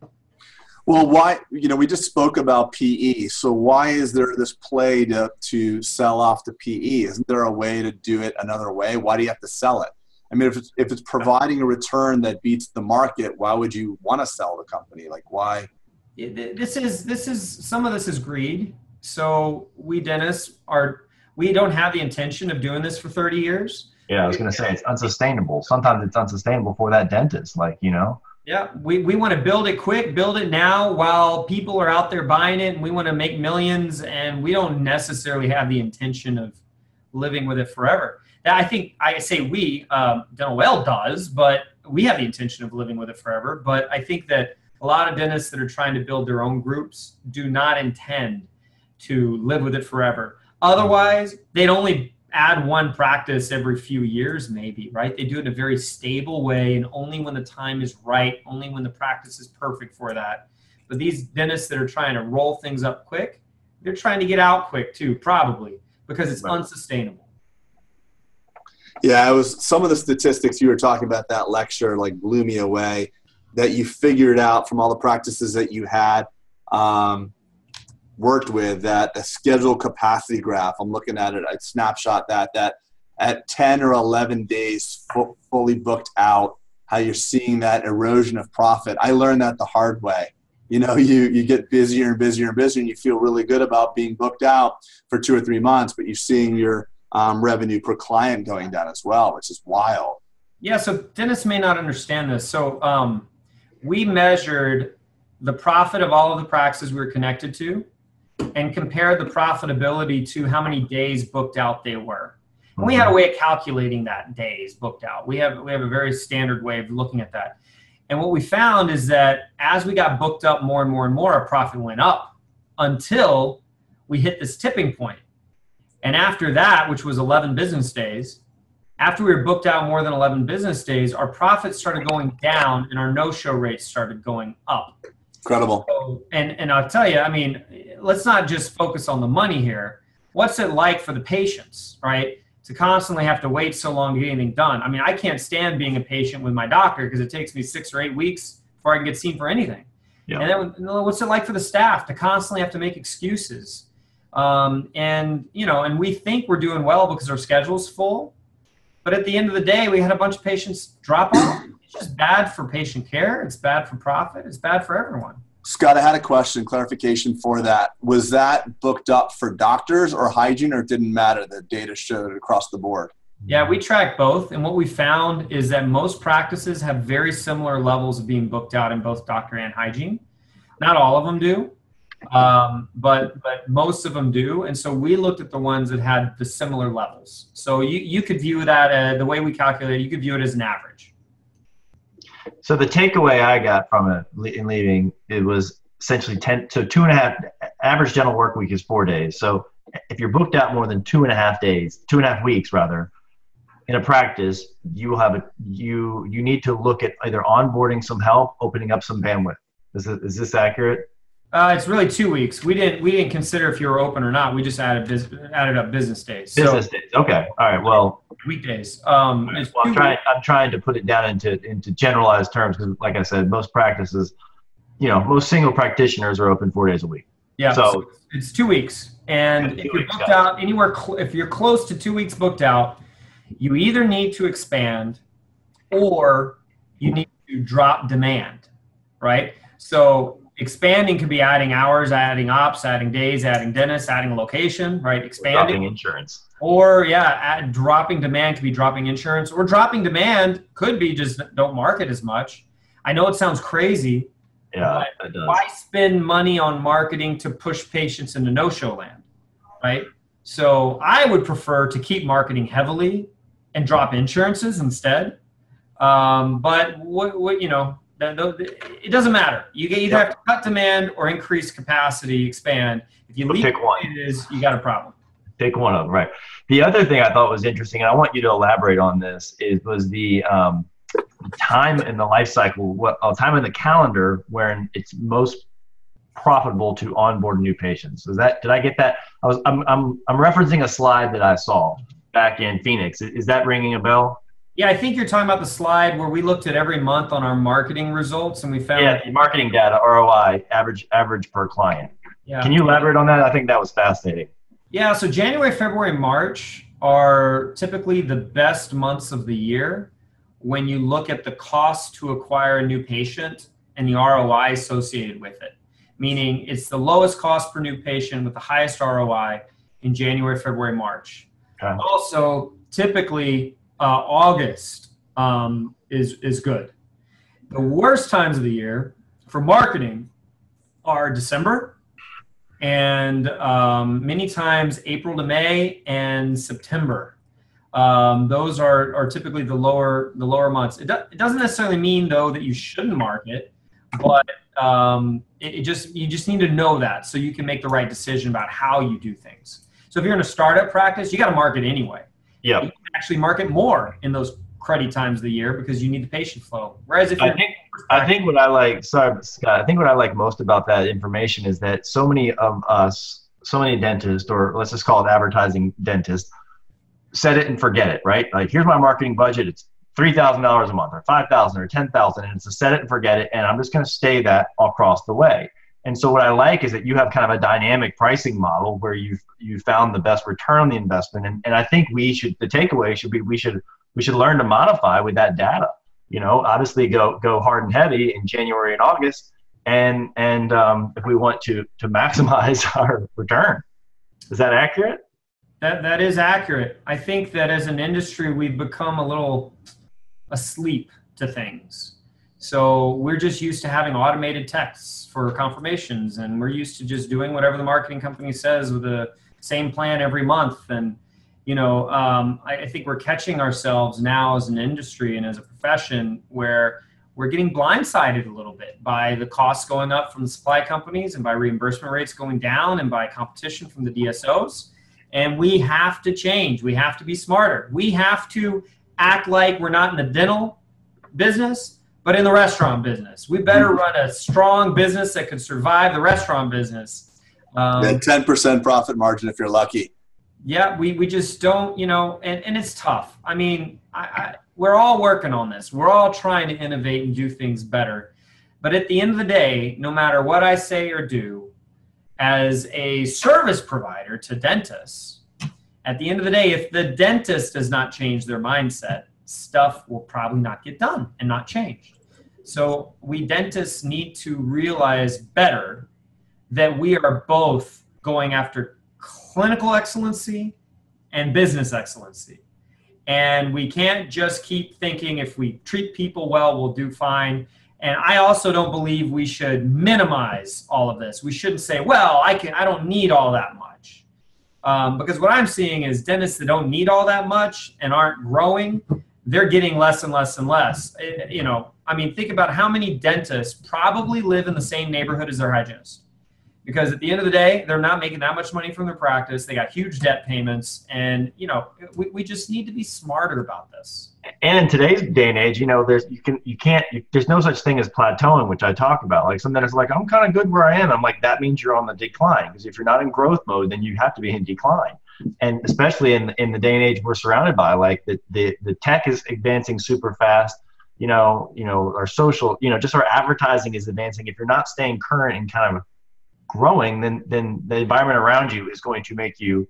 Well, why, you know, we just spoke about P E. So why is there this play to, to sell off the P E? Isn't there a way to do it another way? Why do you have to sell it? I mean, if it's, if it's providing a return that beats the market, why would you want to sell the company? Like, why? This is, this is, some of this is greed. So we dentists are, we don't have the intention of doing this for thirty years. Yeah, I was going to say it's unsustainable. Sometimes it's unsustainable for that dentist, like, you know. Yeah, we, we want to build it quick, build it now while people are out there buying it, and we want to make millions, and we don't necessarily have the intention of living with it forever. I think I say we, um, Dental Well does, but we have the intention of living with it forever. But I think that a lot of dentists that are trying to build their own groups do not intend to live with it forever. Otherwise, they'd only add one practice every few years, maybe, right? They do it in a very stable way, and only when the time is right, only when the practice is perfect for that. But these dentists that are trying to roll things up quick, they're trying to get out quick too, probably, because it's right. unsustainable. Yeah, it was some of the statistics you were talking about that lecture, like, blew me away, that you figured out from all the practices that you had um, worked with, that the schedule capacity graph, I'm looking at it, I snapshot that, that at ten or eleven days fu fully booked out, how you're seeing that erosion of profit. I learned that the hard way. You know, you, you get busier and busier and busier, and you feel really good about being booked out for two or three months, but you're seeing your um, revenue per client going down as well, which is wild. Yeah, so dentists may not understand this. So um, we measured the profit of all of the practices we were connected to and compared the profitability to how many days booked out they were. And we had a way of calculating that days booked out. We have, we have a very standard way of looking at that. And what we found is that as we got booked up more and more and more, our profit went up until we hit this tipping point. And after that, which was eleven business days, after we were booked out more than eleven business days, our profits started going down and our no-show rates started going up. Incredible. So, and, and I'll tell you, I mean, let's not just focus on the money here. What's it like for the patients, right? To constantly have to wait so long to get anything done. I mean, I can't stand being a patient with my doctor because it takes me six or eight weeks before I can get seen for anything. Yeah. And then what's it like for the staff to constantly have to make excuses? Um, and, you know, and we think we're doing well because our schedule's full. But at the end of the day, we had a bunch of patients drop off. It's just bad for patient care. It's bad for profit. It's bad for everyone. Scott, I had a question, clarification for that. Was that booked up for doctors or hygiene, or it didn't matter? The data showed it across the board. Yeah, we tracked both. And what we found is that most practices have very similar levels of being booked out in both doctor and hygiene. Not all of them do. Um, but but most of them do, and so we looked at the ones that had the similar levels. So you you could view that uh, the way we calculate it, you could view it as an average. So the takeaway I got from it in leaving, it was essentially ten, so two and a half, average dental work week is four days. So if you're booked out more than two and a half days, two and a half weeks rather, in a practice, you will have a, you, you need to look at either onboarding some help, opening up some bandwidth. Is this, is this accurate? Uh, it's really two weeks. We didn't we didn't consider if you were open or not. We just added bus- added up business days. Business so, days. Okay. All right. Well, weekdays. Um, right. it's well, I'm trying. I'm trying to put it down into into generalized terms because, like I said, most practices, you know, most single practitioners are open four days a week. Yeah. So, so it's two weeks, and yeah, if you're booked out anywhere, cl- if you're close to two weeks booked out, you either need to expand, or you need to drop demand, right? So expanding could be adding hours, adding ops, adding days, adding dentists, adding a location, right? Expanding. Dropping insurance. Or yeah, add, dropping demand could be dropping insurance, or dropping demand could be just don't market as much. I know it sounds crazy. Yeah, it does. Why spend money on marketing to push patients into no-show land, right? So I would prefer to keep marketing heavily and drop insurances instead. Um, but what, what you know, it doesn't matter. You either yep. have to cut demand or increase capacity, expand. If you leave pick one, it is you got a problem. Pick one of them, right? The other thing I thought was interesting, and I want you to elaborate on this, is was the um, time in the life cycle, what uh, time in the calendar when it's most profitable to onboard new patients. Is that did I get that? I was I'm I'm I'm referencing a slide that I saw back in Phoenix. Is that ringing a bell? Yeah, I think you're talking about the slide where we looked at every month on our marketing results and we found yeah, marketing data, R O I, average average per client. Yeah. Can you elaborate on that? I think that was fascinating. Yeah, so January, February, March are typically the best months of the year when you look at the cost to acquire a new patient and the R O I associated with it. Meaning it's the lowest cost per new patient with the highest R O I in January, February, March. Okay. Also, typically uh, August um, is, is good. The worst times of the year for marketing are December and um, many times April to May and September. Um, those are, are typically the lower the lower months. It, do, it doesn't necessarily mean though that you shouldn't market, but um, it, it just you just need to know that so you can make the right decision about how you do things. So if you're in a startup practice, you got to market anyway. Yeah, you can actually market more in those cruddy times of the year because you need the patient flow. Whereas if you're I think I think what I like, sorry Scott, I think what I like most about that information is that so many of us, so many dentists, or let's just call it advertising dentists, set it and forget it, right? Like, here's my marketing budget. It's three thousand dollars a month or five thousand dollars or ten thousand dollars, and it's a set it and forget it, and I'm just going to stay that across the way. And so what I like is that you have kind of a dynamic pricing model where you've, you found the best return on the investment. And, and I think we should, the takeaway should be, we should, we should learn to modify with that data. You know, obviously go, go hard and heavy in January and August. And, and um, if we want to, to maximize our return. Is that accurate? That, that is accurate. I think that as an industry, we've become a little asleep to things. So we're just used to having automated texts for confirmations, and we're used to just doing whatever the marketing company says with the same plan every month. And, you know, um, I, I think we're catching ourselves now as an industry and as a profession where we're getting blindsided a little bit by the costs going up from the supply companies and by reimbursement rates going down and by competition from the D S Os. And we have to change. We have to be smarter. We have to act like we're not in the dental business, but in the restaurant business. We better run a strong business that could survive the restaurant business. Um, yeah, ten percent profit margin if you're lucky. Yeah, we, we just don't, you know, and, and it's tough. I mean, I, I, we're all working on this. We're all trying to innovate and do things better. But at the end of the day, no matter what I say or do, as a service provider to dentists, at the end of the day, if the dentist does not change their mindset, stuff will probably not get done and not changed. So we dentists need to realize better that we are both going after clinical excellency and business excellency. And we can't just keep thinking if we treat people well, we'll do fine. And I also don't believe we should minimize all of this. We shouldn't say, well, I can, I don't need all that much. Um, because what I'm seeing is dentists that don't need all that much and aren't growing, they're getting less and less and less. It, you know, I mean, think about how many dentists probably live in the same neighborhood as their hygienist. Because at the end of the day, they're not making that much money from their practice. They got huge debt payments. And, you know, we, we just need to be smarter about this. And in today's day and age, you know, there's, you can, you can't, you, there's no such thing as plateauing, which I talk about. Like sometimes it's like, I'm kind of good where I am. I'm like, that means you're on the decline. Because if you're not in growth mode, then you have to be in decline. And especially in, in the day and age we're surrounded by, like the, the, the tech is advancing super fast. You know, you know, our social, you know, just our advertising is advancing. If you're not staying current and kind of growing, then then the environment around you is going to make you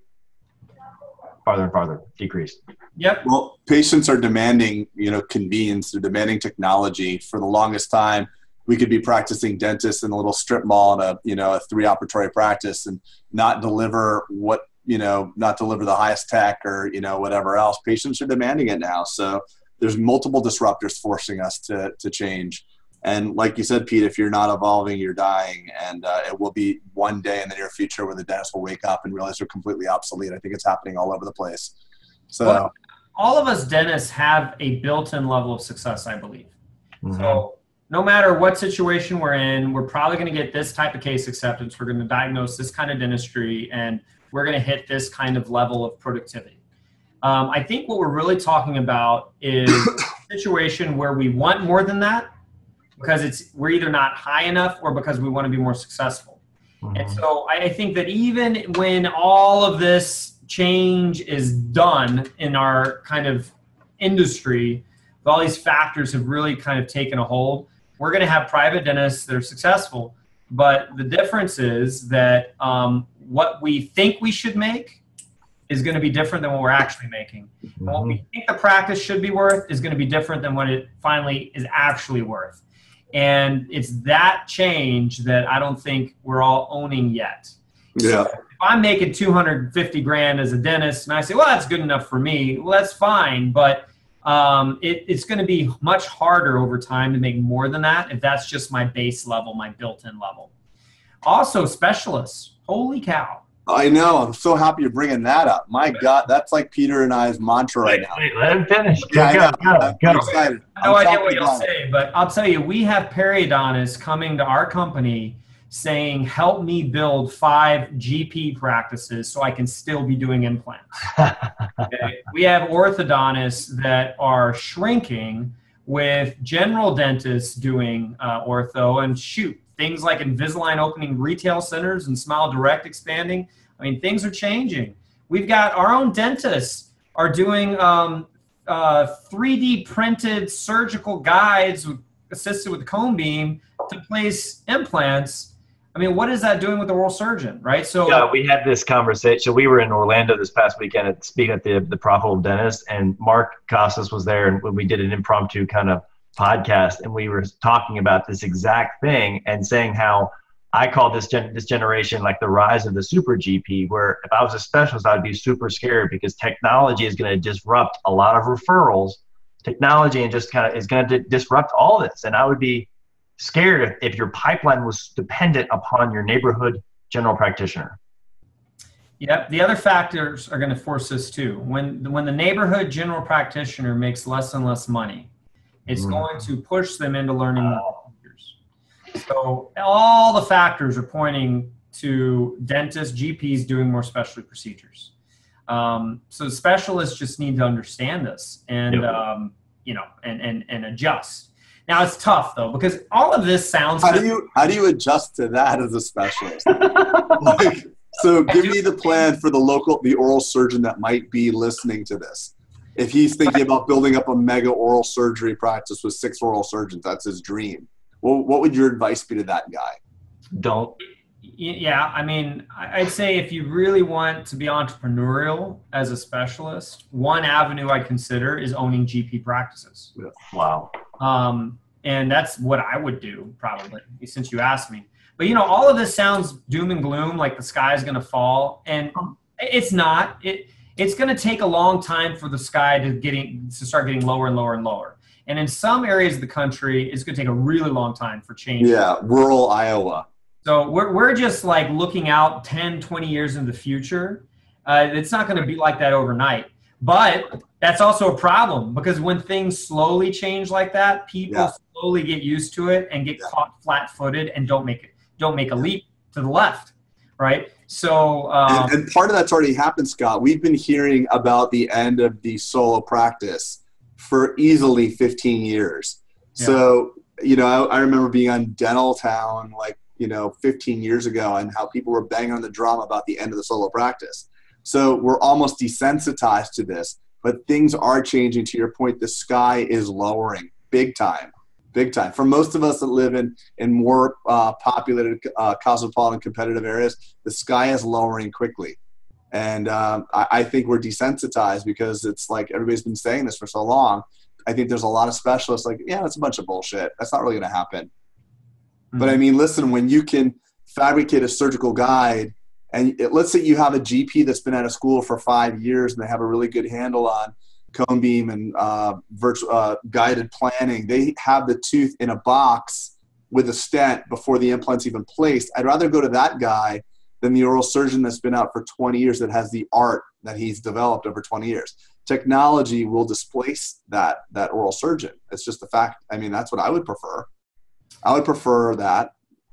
farther and farther decrease. Yep. Well, patients are demanding, you know, convenience. They're demanding technology. For the longest time, we could be practicing dentists in a little strip mall in a, you know, a three operatory practice and not deliver what, you know, not deliver the highest tech or, you know, whatever else. Patients are demanding it now. So there's multiple disruptors forcing us to to change. And like you said, Pete, if you're not evolving, you're dying. And uh, it will be one day in the near future where the dentists will wake up and realize they're completely obsolete. I think it's happening all over the place. So well, all of us dentists have a built-in level of success, I believe. Mm-hmm. So no matter what situation we're in, we're probably going to get this type of case acceptance. We're going to diagnose this kind of dentistry, and we're going to hit this kind of level of productivity. Um, I think what we're really talking about is a situation where we want more than that, because it's we're either not high enough or because we want to be more successful. Mm-hmm. And so I think that even when all of this change is done in our kind of industry, all these factors have really kind of taken a hold, we're going to have private dentists that are successful. But the difference is that um, what we think we should make is going to be different than what we're actually making. Mm-hmm. And what we think the practice should be worth is going to be different than what it finally is actually worth. And it's that change that I don't think we're all owning yet. Yeah. So if I'm making two hundred fifty grand as a dentist and I say, well, that's good enough for me. Well, that's fine. But um, it, it's going to be much harder over time to make more than that if that's just my base level, my built-in level. Also, specialists. Holy cow. I know. I'm so happy you're bringing that up. My God, that's like Peter and I's mantra right now. Wait, let him finish. Yeah, go, I know. go, I'm go. excited. I have no I'm idea what you'll glad. say, but I'll tell you, we have periodontists coming to our company saying, help me build five G P practices so I can still be doing implants. Okay? We have orthodontists that are shrinking with general dentists doing uh, ortho, and shoot, things like Invisalign opening retail centers and Smile Direct expanding. I mean, things are changing. We've got our own dentists are doing um, uh, three D printed surgical guides with, assisted with the cone beam to place implants. I mean, what is that doing with the oral surgeon, right? So yeah, we had this conversation. We were in Orlando this past weekend at speaking at the the Profitable Dentist, and Mark Costas was there, and we did an impromptu kind of podcast, and we were talking about this exact thing and saying how I call this gen this generation like the rise of the super G P, where if I was a specialist, I'd be super scared because technology is going to disrupt a lot of referrals. Technology and just kind of is going to disrupt all this, and I would be scared if, if your pipeline was dependent upon your neighborhood general practitioner. Yep. The other factors are going to force this too. When when the neighborhood general practitioner makes less and less money, it's mm. going to push them into learning more procedures. So all the factors are pointing to dentists, G Ps doing more specialty procedures. Um, so specialists just need to understand this and, yep. um, you know, and, and, and adjust. Now it's tough though, because all of this sounds. How do you how do you adjust to that as a specialist? Like, so give me the plan for the local, the oral surgeon that might be listening to this. If he's thinking about building up a mega oral surgery practice with six oral surgeons, that's his dream. Well, what would your advice be to that guy? Don't. Yeah, I mean, I'd say if you really want to be entrepreneurial as a specialist, one avenue I'd consider is owning G P practices. Yeah. Wow. Um, and that's what I would do probably, since you asked me. But, you know, all of this sounds doom and gloom, like the sky is going to fall. And it's not. It It's going to take a long time for the sky to, getting, to start getting lower and lower and lower. And in some areas of the country, it's going to take a really long time for change. Yeah, rural Iowa. So we're, we're just like looking out ten, twenty years in the future. Uh, it's not going to be like that overnight. But that's also a problem because when things slowly change like that, people yeah. slowly get used to it and get yeah. caught flat-footed and don't make it, don't make a leap to the left, right? So, um, and, and part of that's already happened, Scott. We've been hearing about the end of the solo practice for easily fifteen years. Yeah. So, you know, I, I remember being on Dental Town like, you know, fifteen years ago and how people were banging on the drum about the end of the solo practice. So we're almost desensitized to this, but things are changing. To your point, the sky is lowering big time, big time. For most of us that live in, in more uh, populated, uh, cosmopolitan, competitive areas, the sky is lowering quickly. And um, I, I think we're desensitized because it's like everybody's been saying this for so long. I think there's a lot of specialists like, yeah, that's a bunch of bullshit. That's not really going to happen. Mm-hmm. But I mean, listen, when you can fabricate a surgical guide, and it, let's say you have a G P that's been out of school for five years and they have a really good handle on cone beam and uh, virtual uh, guided planning. They have the tooth in a box with a stent before the implant's even placed. I'd rather go to that guy than the oral surgeon that's been out for twenty years that has the art that he's developed over twenty years. Technology will displace that, that oral surgeon. It's just the fact. I mean, that's what I would prefer. I would prefer that.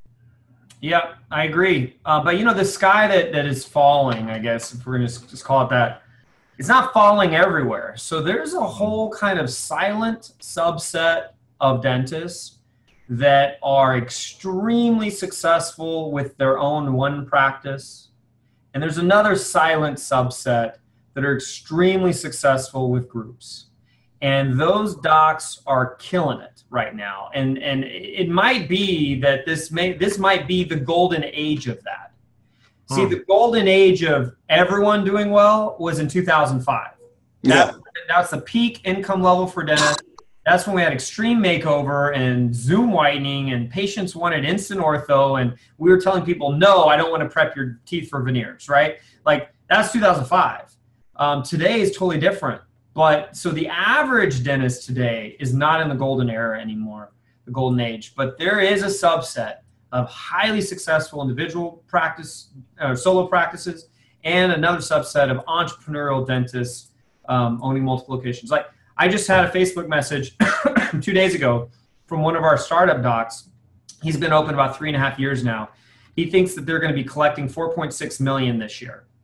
Yeah, I agree. Uh, but, you know, the sky that, that is falling, I guess, if we're going to just call it that, it's not falling everywhere. So there's a whole kind of silent subset of dentists that are extremely successful with their own one practice. And there's another silent subset that are extremely successful with groups. And those docs are killing it right now. And and it might be that this may this might be the golden age of that. Hmm. See, the golden age of everyone doing well was in two thousand five. That, yeah. That's the peak income level for dentists. That's when we had extreme makeover and Zoom whitening and patients wanted instant ortho. And we were telling people, no, I don't want to prep your teeth for veneers, right? Like that's two thousand five. Um, today is totally different. But so the average dentist today is not in the golden era anymore, the golden age. But there is a subset of highly successful individual practice, or solo practices, and another subset of entrepreneurial dentists um, owning multiple locations. Like I just had a Facebook message two days ago from one of our startup docs. He's been open about three and a half years now. He thinks that they're going to be collecting four point six million dollars this year.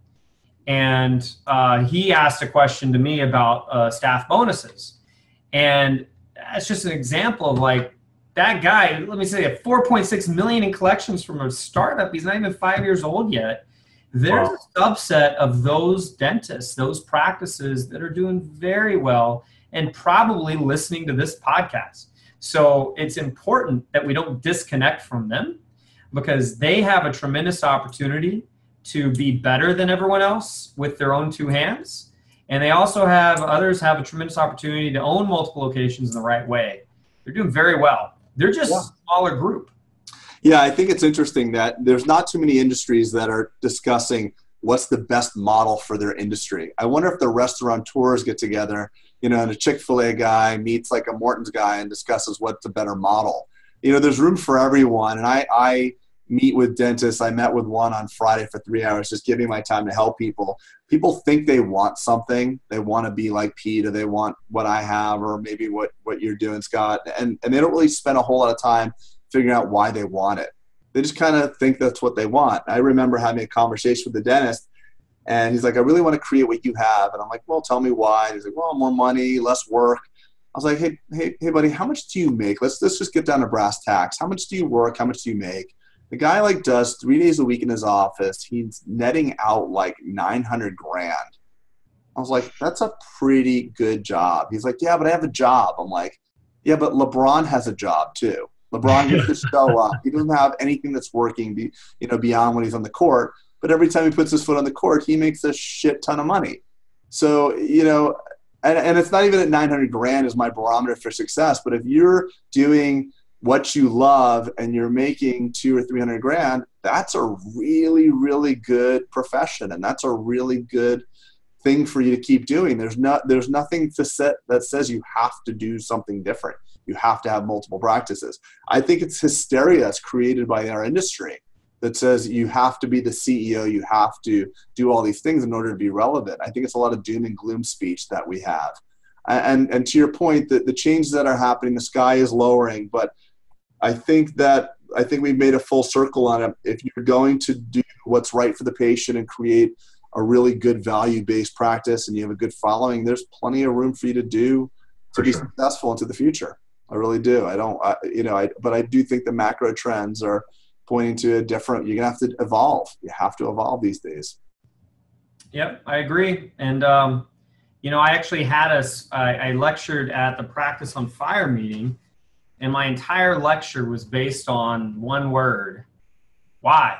And uh, he asked a question to me about uh, staff bonuses. And that's just an example of like that guy, let me say, four point six million in collections from a startup. He's not even five years old yet. There's wow. a subset of those dentists, those practices that are doing very well and probably listening to this podcast. So it's important that we don't disconnect from them because they have a tremendous opportunity to be better than everyone else with their own two hands. And they also have, others have a tremendous opportunity to own multiple locations in the right way. They're doing very well. They're just yeah. a smaller group. Yeah, I think it's interesting that there's not too many industries that are discussing what's the best model for their industry. I wonder if the restaurateurs get together, you know, and a Chick-fil-A guy meets like a Morton's guy and discusses what's a better model. You know, there's room for everyone. And I, I meet with dentists. I met with one on Friday for three hours, just giving my time to help people. People think they want something. They want to be like Pete, or they want what I have, or maybe what, what you're doing, Scott. And, and they don't really spend a whole lot of time figuring out why they want it. They just kind of think that's what they want. I remember having a conversation with the dentist, and he's like, I really want to create what you have. And I'm like, well, tell me why. And he's like, well, more money, less work. I was like, hey, hey, hey, buddy, how much do you make? Let's, let's just get down to brass tacks. How much do you work? How much do you make? The guy like does three days a week in his office. He's netting out like nine hundred grand. I was like, that's a pretty good job. He's like, yeah, but I have a job. I'm like, yeah, but LeBron has a job too. LeBron gets to show up. He doesn't have anything that's working, be, you know, beyond when he's on the court. But every time he puts his foot on the court, he makes a shit ton of money. So, you know, and, and it's not even at nine hundred grand is my barometer for success. But if you're doing what you love and you're making two or three hundred grand, that's a really, really good profession. And that's a really good thing for you to keep doing. There's not, there's nothing to set that says you have to do something different. You have to have multiple practices. I think it's hysteria that's created by our industry that says you have to be the C E O, you have to do all these things in order to be relevant. I think it's a lot of doom and gloom speech that we have. And, and to your point, the, the changes that are happening, the sky is lowering, but I think that I think we've made a full circle on it. If you're going to do what's right for the patient and create a really good value-based practice and you have a good following, there's plenty of room for you to do to be successful into the future. I really do. I don't, I, you know, I, but I do think the macro trends are pointing to a different, you're going to have to evolve. You have to evolve these days. Yep, I agree. And, um, you know, I actually had a, I, I lectured at the Practice on Fire meeting, and my entire lecture was based on one word: why.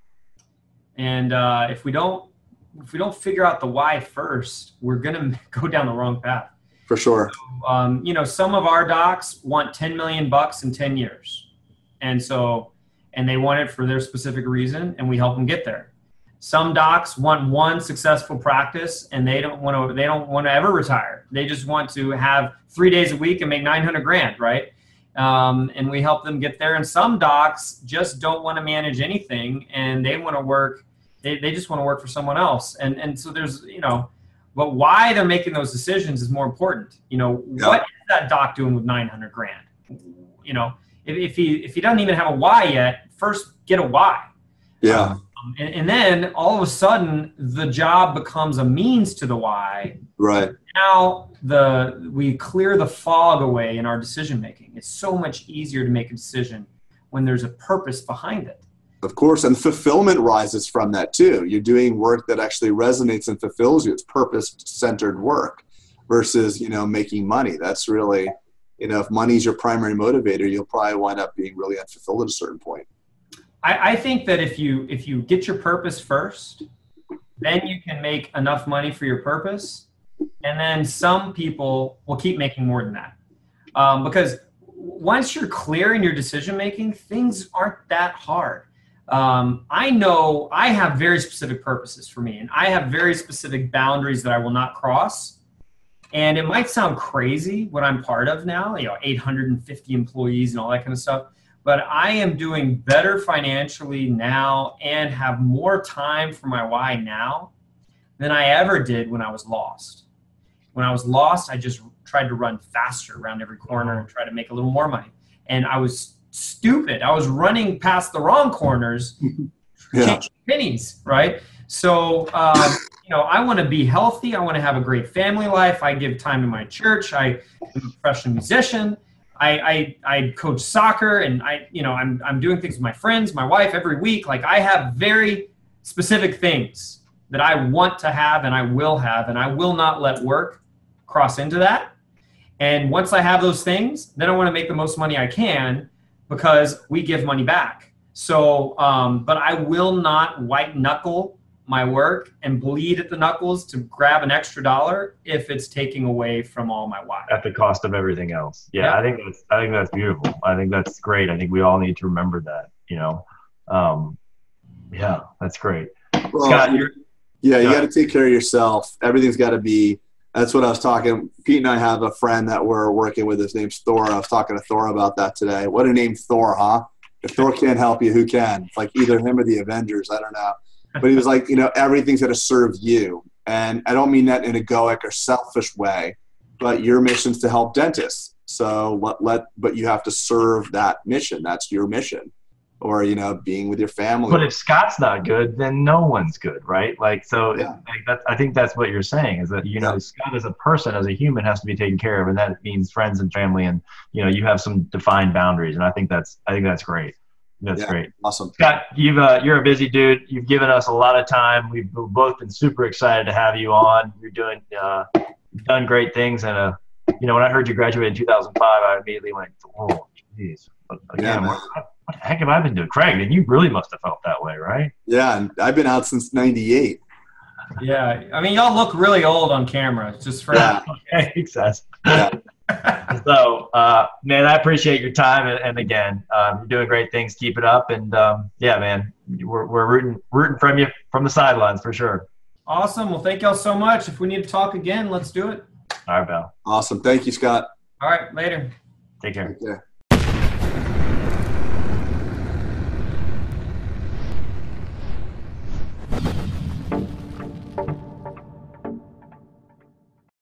And uh, if we don't, if we don't figure out the why first, we're going to go down the wrong path. For sure. So, um, you know, some of our docs want ten million bucks in ten years. And so, and they want it for their specific reason, and we help them get there. Some docs want one successful practice, and they don't want to, they don't want to ever retire. They just want to have three days a week and make nine hundred grand, right? Um, and we help them get there. And some docs just don't want to manage anything, and they want to work, they, they just want to work for someone else. And, and so there's, you know, but why they're making those decisions is more important. You know, yeah. What is that doc doing with nine hundred grand? You know, if, if he, if he doesn't even have a why yet, first get a why. Yeah. Um, and, and then all of a sudden the job becomes a means to the why. Right. Now the, we clear the fog away in our decision making. It's so much easier to make a decision when there's a purpose behind it. Of course, and fulfillment rises from that too. You're doing work that actually resonates and fulfills you. It's purpose-centered work versus, you know, making money. That's really, you know, if money's your primary motivator, you'll probably wind up being really unfulfilled at a certain point. I, I think that if you if you get your purpose first, then you can make enough money for your purpose, and then some people will keep making more than that. Um, because once you're clear in your decision making, things aren't that hard. Um, I know I have very specific purposes for me, and I have very specific boundaries that I will not cross. And it might sound crazy what I'm part of now, you know, eight hundred fifty employees and all that kind of stuff, but I am doing better financially now and have more time for my why now than I ever did when I was lost. When I was lost, I just tried to run faster around every corner and try to make a little more money. And I was stupid. I was running past the wrong corners, yeah. changing pennies, right? So, um, you know, I want to be healthy. I want to have a great family life. I give time to my church. I am a professional musician. I, I, I coach soccer, and I, you know, I'm, I'm doing things with my friends, my wife every week. Like, I have very specific things that I want to have and I will have, and I will not let work cross into that. And once I have those things, then I want to make the most money I can, because we give money back. So, um, but I will not white knuckle my work and bleed at the knuckles to grab an extra dollar if it's taking away from all my why. At the cost of everything else. Yeah, yeah. I think that's I think that's beautiful. I think that's great. I think we all need to remember that, you know. Um, yeah, that's great. Well, Scott, you're, yeah, you got to take care of yourself. Everything's got to be, that's what I was talking. Pete and I have a friend that we're working with. His name's Thor. I was talking to Thor about that today. What a name, Thor, huh? If Thor can't help you, who can? It's like either him or the Avengers. I don't know. But he was like, you know, everything's going to serve you. And I don't mean that in an egoic or selfish way, but your mission's to help dentists. So let, let, but you have to serve that mission. That's your mission. Or, you know, being with your family. But if Scott's not good, then no one's good, right? Like, so Yeah. like that, I think that's what you're saying, is that, you know, Yeah. Scott as a person, as a human, has to be taken care of. And that means friends and family. And, you know, you have some defined boundaries. And I think that's, I think that's great. That's Yeah, great. awesome. Scott, you've, uh, you're a busy dude. You've given us a lot of time. We've both been super excited to have you on. You're doing, uh, you've done great things. And, uh, you know, when I heard you graduated in two thousand five, I immediately went, oh, geez. Again, Yeah, man. what, what the heck have I been doing? Craig, and you really must have felt that way, right? Yeah, and I've been out since ninety-eight. Yeah, I mean, y'all look really old on camera. Just for Yeah. Okay, success. Yeah. So, uh, man, I appreciate your time, and, and again, um, you're doing great things. Keep it up, and um, yeah, man, we're we're rooting rooting from you from the sidelines for sure. Awesome. Well, thank y'all so much. If we need to talk again, let's do it. All right, Bill. Awesome. Thank you, Scott. All right. Later. Take care. Take care.